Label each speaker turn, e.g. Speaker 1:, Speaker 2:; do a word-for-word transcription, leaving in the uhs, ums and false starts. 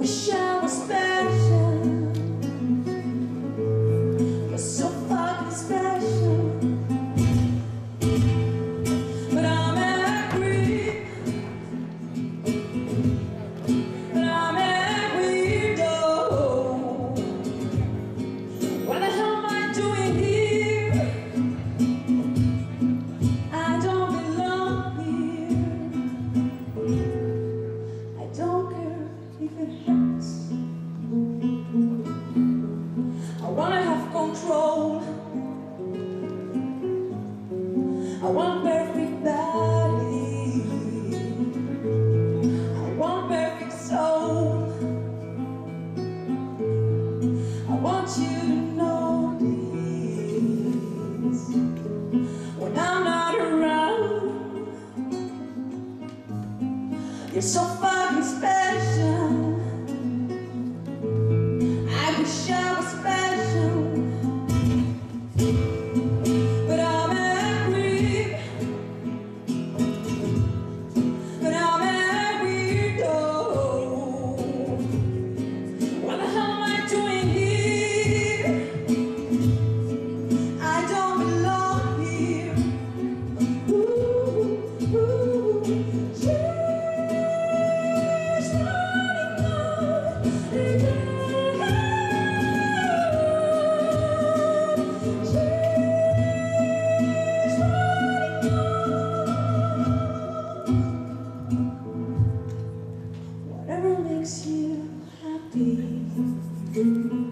Speaker 1: wish I was special. You're so fucking special. But I'm angry. But I'm angry, though. What the hell am I doing here? I don't belong here. I don't care if it hurts. I wanna have control. I want perfect body. I want perfect soul. I want you to know this. When I'm not around, you're so fucking special. I wish I was special. But I'm angry. But I'm angry, though. What the hell am I doing here? I don't belong here. Ooh, ooh, yeah. Whatever makes you happy.